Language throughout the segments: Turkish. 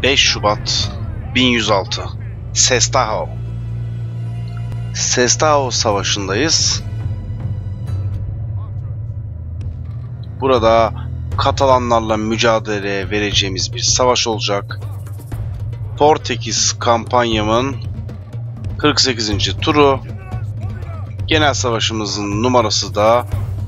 5 Şubat 1106 Sestao. Sestao Savaşı'ndayız. Burada Katalanlarla mücadele vereceğimiz bir savaş olacak. Portekiz kampanyamın 48. turu. Genel savaşımızın numarası da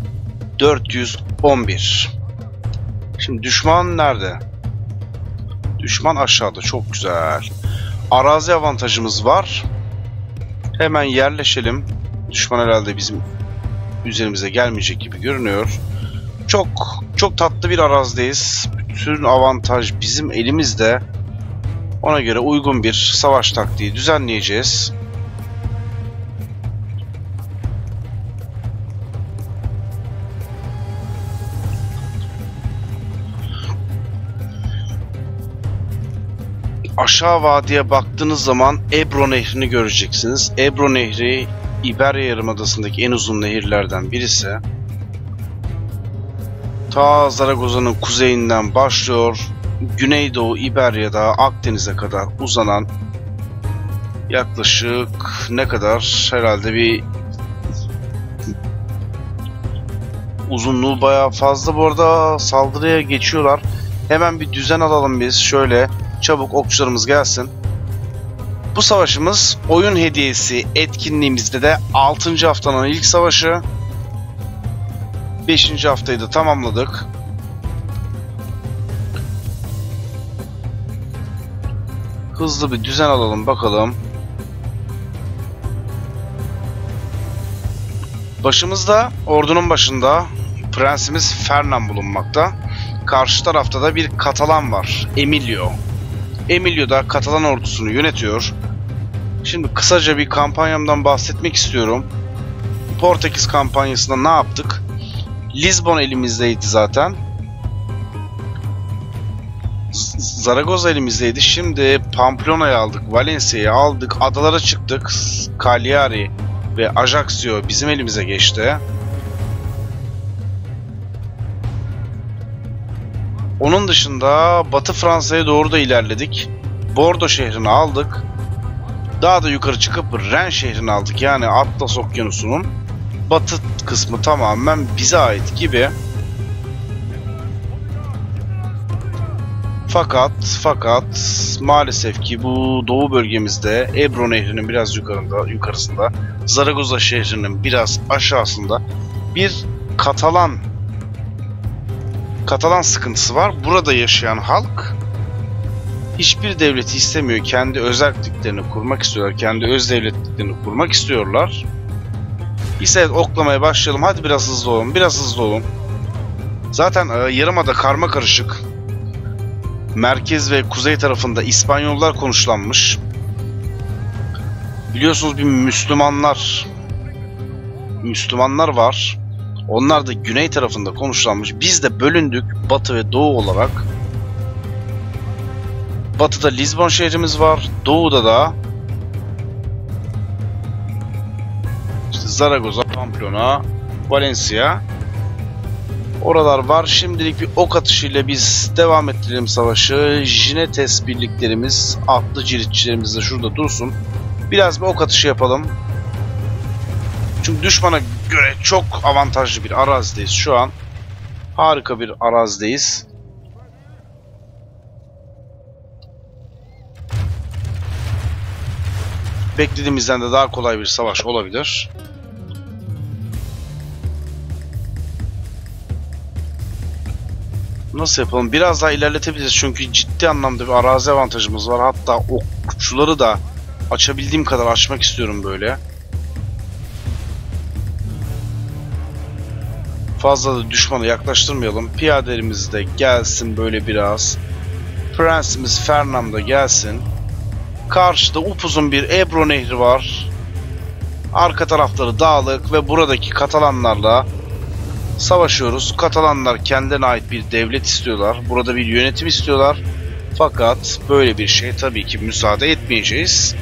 411. Şimdi düşman nerede? Düşman aşağıda. Çok güzel. Arazi avantajımız var. Hemen yerleşelim. Düşman herhalde bizim üzerimize gelmeyecek gibi görünüyor. Çok tatlı bir arazideyiz. Bütün avantaj bizim elimizde. Ona göre uygun bir savaş taktiği düzenleyeceğiz. Aşağı vadiye baktığınız zaman Ebro Nehri'ni göreceksiniz. Ebro Nehri İberya Yarımadası'ndaki en uzun nehirlerden birisi. Ta Zaragoza'nın kuzeyinden başlıyor. Güneydoğu İberya'da Akdeniz'e kadar uzanan yaklaşık ne kadar, herhalde bir uzunluğu bayağı fazla. Bu arada saldırıya geçiyorlar. Hemen bir düzen alalım biz. Şöyle çabuk okçularımız gelsin. Bu savaşımız oyun hediyesi etkinliğimizde de 6. haftanın ilk savaşı. 5. haftayı da tamamladık. Hızlı bir düzen alalım bakalım. Başımızda, ordunun başında Prensimiz Fernand bulunmakta. Karşı tarafta da bir Katalan var, Emilio. Emilio da Katalan ordusunu yönetiyor. Şimdi kısaca bir kampanyamdan bahsetmek istiyorum. Portekiz kampanyasında ne yaptık? Lisbon elimizdeydi zaten. Zaragoza elimizdeydi. Şimdi Pamplona'yı aldık, Valencia'yı aldık, adalara çıktık. Cagliari ve Ajaccio bizim elimize geçti. Onun dışında Batı Fransa'ya doğru da ilerledik. Bordeaux şehrini aldık. Daha da yukarı çıkıp Rennes şehrini aldık. Yani Atlas Okyanusu'nun batı kısmı tamamen bize ait gibi. Fakat maalesef ki bu doğu bölgemizde Ebro Nehri'nin biraz yukarısında, Zaragoza şehrinin biraz aşağısında bir Katalan sıkıntısı var. Burada yaşayan halk hiçbir devleti istemiyor. Kendi özelliklerini kurmak istiyorlar. Kendi öz devletliklerini kurmak istiyorlar. İşte oklamaya başlayalım. Hadi biraz hızlı olun. Biraz hızlı olun. Zaten yarımada karma karışık. Merkez ve kuzey tarafında İspanyollar konuşlanmış. Biliyorsunuz bir Müslümanlar var. Onlar da güney tarafında konuşlanmış. Biz de bölündük batı ve doğu olarak. Batıda Lisbon şehrimiz var. Doğuda da işte Zaragoza, Pamplona, Valencia. Oralar var. Şimdilik bir ok atışıyla biz devam ettirelim savaşı. Jinetes birliklerimiz, atlı ciritçilerimiz de şurada dursun. Biraz bir ok atışı yapalım. Çünkü düşmana göre çok avantajlı bir arazideyiz şu an. Harika bir arazideyiz. Beklediğimizden de daha kolay bir savaş olabilir. Nasıl yapalım? Biraz daha ilerletebiliriz çünkü ciddi anlamda bir arazi avantajımız var. Hatta okçuları da açabildiğim kadar açmak istiyorum böyle. Fazla da düşmanı yaklaştırmayalım. Piyadelerimiz de gelsin böyle biraz. Prensimiz Fernand da gelsin. Karşıda upuzun bir Ebro Nehri var. Arka tarafları dağlık ve buradaki Katalanlarla savaşıyoruz. Katalanlar kendilerine ait bir devlet istiyorlar. Burada bir yönetim istiyorlar. Fakat böyle bir şey tabii ki müsaade etmeyeceğiz.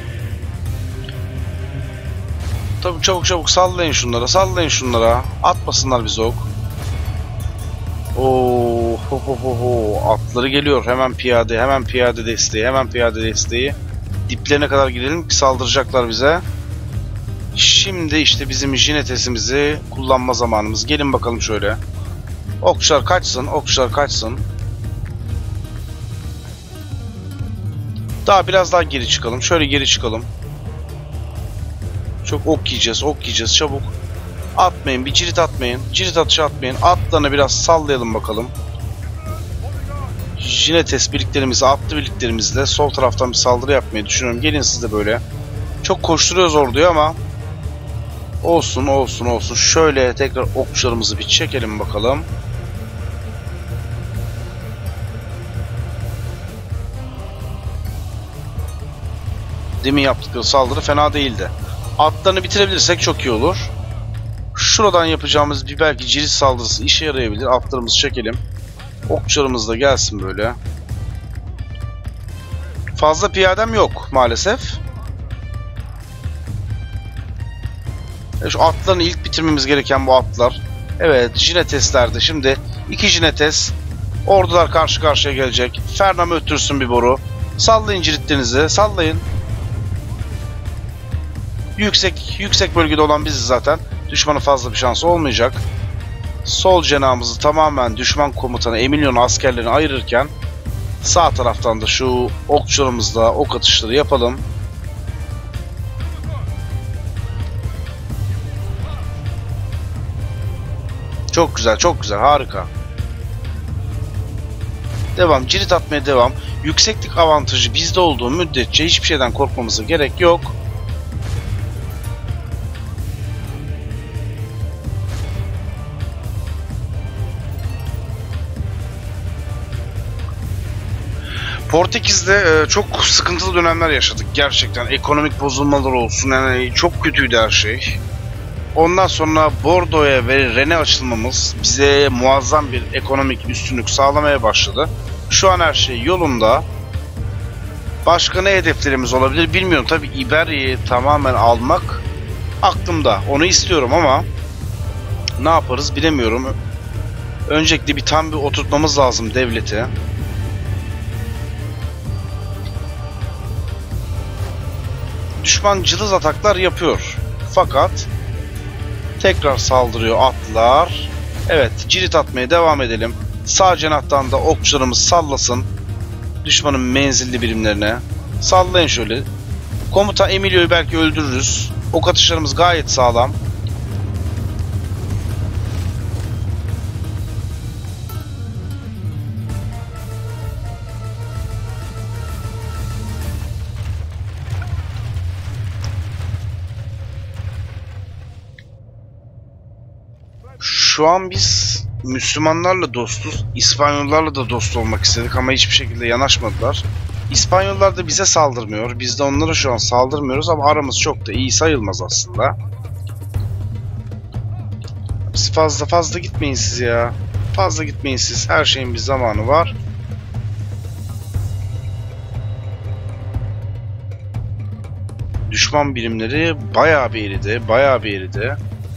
Tabii çabuk sallayın şunlara. Atmasınlar bize ok. Oo, ho, ho, ho, ho. Atları geliyor. Hemen piyade, hemen piyade desteği, hemen piyade desteği. Diplerine kadar gidelim ki saldıracaklar bize. Şimdi işte bizim jinetesimizi kullanma zamanımız. Gelin bakalım şöyle. Okçular kaçsın, okçular kaçsın. Biraz daha geri çıkalım. Şöyle geri çıkalım. Çok ok yiyeceğiz, ok yiyeceğiz. Çabuk. Atmayın, bir cirit atmayın. Cirit atışı atmayın. Atlarını biraz sallayalım bakalım. Jinetes birliklerimizi, atlı birliklerimizle sol taraftan bir saldırı yapmayı düşünüyorum. Gelin siz de böyle. Çok koşturuyoruz orduyu ama olsun, olsun, olsun. Şöyle tekrar okçularımızı bir çekelim bakalım. Demin yaptıkları saldırı fena değildi. Atlarını bitirebilirsek çok iyi olur. Şuradan yapacağımız bir belki cirit saldırısı işe yarayabilir. Atlarımızı çekelim. Okçularımız da gelsin böyle. Fazla piyadem yok maalesef. Şu atlarını ilk bitirmemiz gereken bu atlar. Evet, jinetes'lerde şimdi 2 jinetes. Ordular karşı karşıya gelecek. Fernam öttürsün bir boru. Sallayın ciritlerinizi, sallayın. Yüksek bölgede olan biziz zaten. Düşmanın fazla bir şansı olmayacak. Sol cenahımızı tamamen düşman komutanı Emilio'nun askerlerini ayırırken sağ taraftan da şu okçularımızla ok atışları yapalım. Çok güzel, çok güzel, harika. Devam, cirit atmaya devam. Yükseklik avantajı bizde olduğu müddetçe hiçbir şeyden korkmamıza gerek yok. Portekiz'de çok sıkıntılı dönemler yaşadık gerçekten. Ekonomik bozulmalar olsun, yani çok kötüydü her şey. Ondan sonra Bordo'ya ve Rennes'e açılmamız bize muazzam bir ekonomik üstünlük sağlamaya başladı. Şu an her şey yolunda. Başka ne hedeflerimiz olabilir bilmiyorum. Tabii İberya'yı tamamen almak aklımda. Onu istiyorum ama ne yaparız bilemiyorum. Öncelikle tam bir oturtmamız lazım devleti. Düşman cılız ataklar yapıyor. Fakat tekrar saldırıyor atlar. Evet, cirit atmaya devam edelim. Sağ cenahtan da okçularımız sallasın düşmanın menzilli birimlerine. Sallayın şöyle. Komutan Emilio'yu belki öldürürüz. Ok atışlarımız gayet sağlam. Şu an biz Müslümanlarla dostuz. İspanyollarla da dost olmak istedik ama hiçbir şekilde yanaşmadılar. İspanyollar da bize saldırmıyor. Biz de onlara şu an saldırmıyoruz ama aramız çok da iyi sayılmaz aslında. Siz fazla gitmeyin siz ya. Fazla gitmeyin siz. Her şeyin bir zamanı var. Düşman birimleri bayağı bir eridi. Bayağı bir eridi.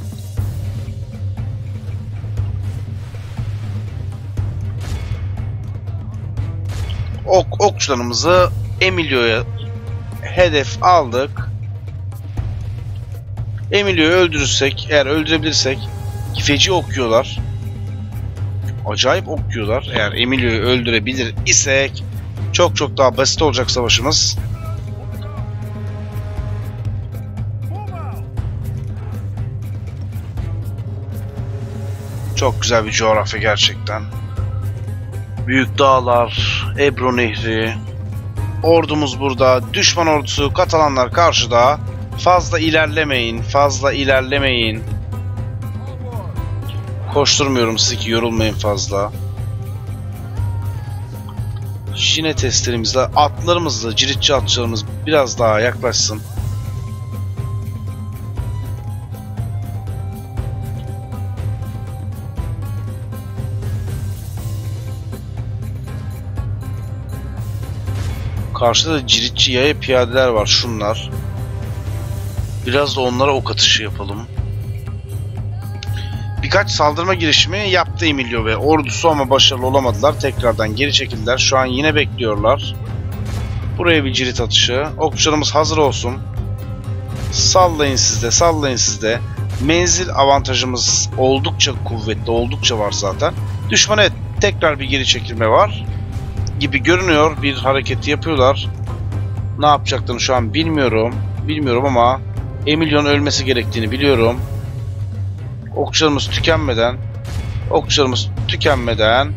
Okçularımızı Emilio'ya hedef aldık. Emilio'yu öldürürsek, eğer öldürebilirsek, feci okuyorlar. Acayip okuyorlar. Eğer Emilio'yu öldürebilir isek çok daha basit olacak savaşımız. Çok güzel bir coğrafya gerçekten. Büyük dağlar, Ebro Nehri. Ordumuz burada. Düşman ordusu, Katalanlar karşıda. Fazla ilerlemeyin, fazla ilerlemeyin. Koşturmuyorum sizi ki yorulmayın fazla. Jineteslerimizle, atlarımızla, ciritçi atçılarımız biraz daha yaklaşsın. Karşıda da ciritçi yaya piyadeler var, şunlar. Biraz da onlara ok atışı yapalım. birkaç saldırma girişimi yaptı Emilio ve ordusu ama başarılı olamadılar. Tekrardan geri çekildiler. Şu an yine bekliyorlar. Buraya bir cirit atışı. Okçularımız hazır olsun. Sallayın siz de, sallayın siz de. Menzil avantajımız oldukça kuvvetli, oldukça var zaten. Düşmana evet, tekrar bir geri çekilme var gibi görünüyor. Bir hareketi yapıyorlar. Ne yapacaklarını şu an bilmiyorum. Bilmiyorum ama Emilio'nun ölmesi gerektiğini biliyorum. Okçularımız tükenmeden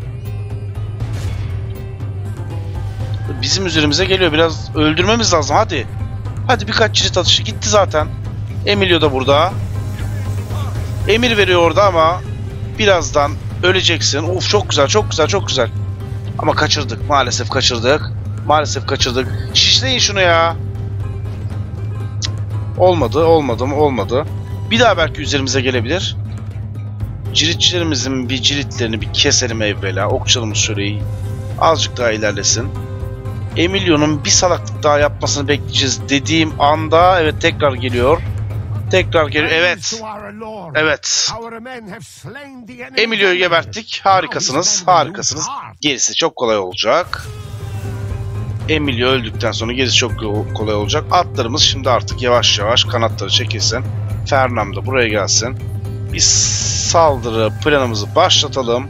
bizim üzerimize geliyor. Biraz öldürmemiz lazım. Hadi. Hadi birkaç cirit atışı gitti zaten. Emilio da burada. Emir veriyor orada ama birazdan öleceksin. Of, çok güzel, çok güzel, çok güzel. Ama kaçırdık. Maalesef kaçırdık. Maalesef kaçırdık. Şişleyin şunu ya. Cık. Olmadı. Bir daha belki üzerimize gelebilir. Ciritçilerimizin bir ciritlerini bir keselim evvela. Okçularımız şöyle azıcık daha ilerlesin. Emilio'nun bir salaklık daha yapmasını bekleyeceğiz dediğim anda evet tekrar geliyor. Evet. Evet. Emilio'yu geberttik. Harikasınız. Gerisi çok kolay olacak. Emilio öldükten sonra gerisi çok kolay olacak. Atlarımız şimdi artık yavaş yavaş kanatları çekilsin. Fernam da buraya gelsin. Bir saldırı planımızı başlatalım.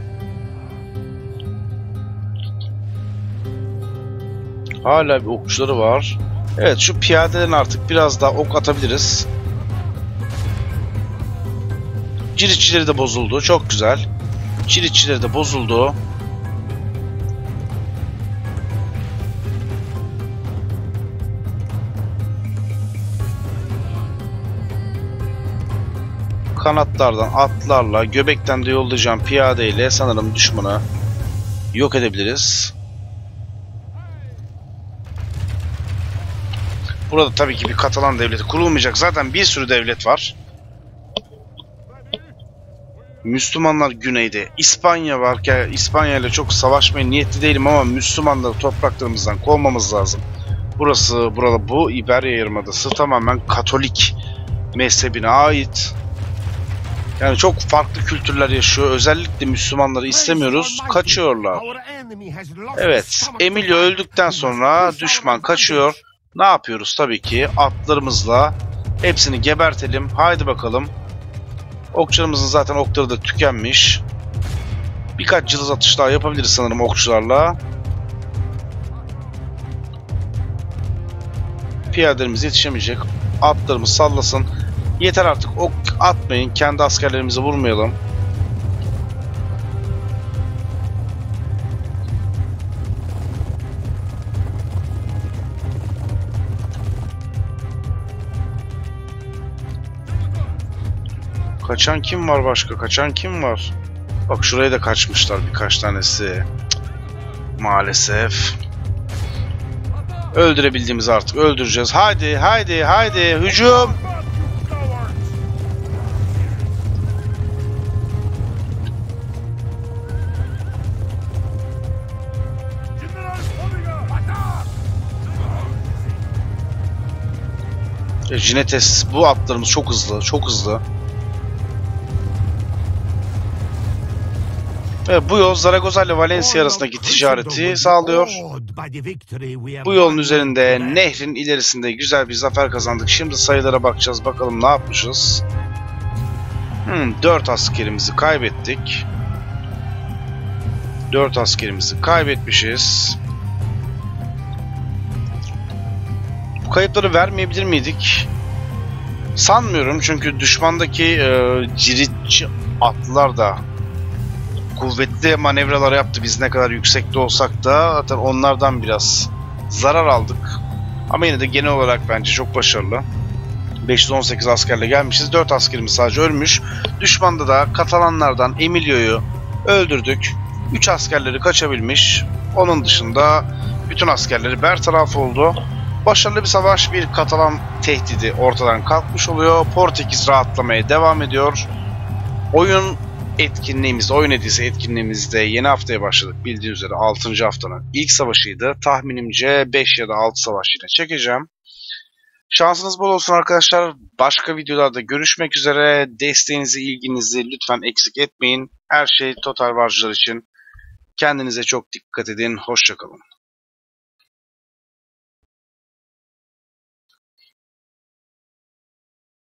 Hala bir okçuları var. Evet, şu piyadelerin artık biraz daha ok atabiliriz. Ciritçileri de bozuldu. Çok güzel. Ciritçileri de bozuldu. Kanatlardan, atlarla, göbekten de yollayacağım piyadeyle sanırım düşmanı yok edebiliriz. Burada tabii ki bir Katalan devleti kurulmayacak. Zaten bir sürü devlet var. Müslümanlar güneyde. İspanya var ki İspanya ile çok savaşmaya niyetli değilim ama Müslümanları topraklarımızdan kovmamız lazım. Bu İberya Yarımadası tamamen Katolik mezhebine ait. Yani çok farklı kültürler yaşıyor. Özellikle Müslümanları istemiyoruz. Kaçıyorlar. Evet. Emilio öldükten sonra düşman kaçıyor. Ne yapıyoruz? Tabii ki atlarımızla hepsini gebertelim. Haydi bakalım. Okçularımızın zaten okları da tükenmiş. Birkaç cılız atış daha yapabiliriz sanırım okçularla. Piyadelerimiz yetişemeyecek. Atlarımız sallasın. Yeter artık, ok atmayın. Kendi askerlerimizi vurmayalım. Kaçan kim var başka? Kaçan kim var? Bak şuraya da kaçmışlar birkaç tanesi. Cık. Maalesef. Öldürebildiğimiz artık öldüreceğiz. Haydi hücum. Jinetes, bu atlarımız çok hızlı. Evet, bu yol Zaragoza ile Valencia arasındaki ticareti sağlıyor. Bu yolun üzerinde nehrin ilerisinde güzel bir zafer kazandık. Şimdi sayılara bakacağız, bakalım ne yapmışız. 4 askerimizi kaybettik. 4 askerimizi kaybetmişiz. Bu kayıpları vermeyebilir miydik? Sanmıyorum, çünkü düşmandaki ciritçi atlılar da kuvvetli manevralar yaptı. Biz ne kadar yüksekte olsak da zaten onlardan biraz zarar aldık. Ama yine de genel olarak bence çok başarılı. 518 askerle gelmişiz. 4 askerimiz sadece ölmüş. Düşmanda da Katalanlardan Emilio'yu öldürdük. 3 askerleri kaçabilmiş. Onun dışında bütün askerleri bertaraf oldu. Başarılı bir savaş, bir Katalan tehdidi ortadan kalkmış oluyor. Portekiz rahatlamaya devam ediyor. Oyun hediyesi etkinliğimizde yeni haftaya başladık. Bildiğiniz üzere 6. haftanın ilk savaşıydı. Tahminimce 5 ya da 6 savaş yine çekeceğim. Şansınız bol olsun arkadaşlar. Başka videolarda görüşmek üzere. Desteğinizi, ilginizi lütfen eksik etmeyin. Her şey Total War'cılar için. Kendinize çok dikkat edin. Hoşça kalın.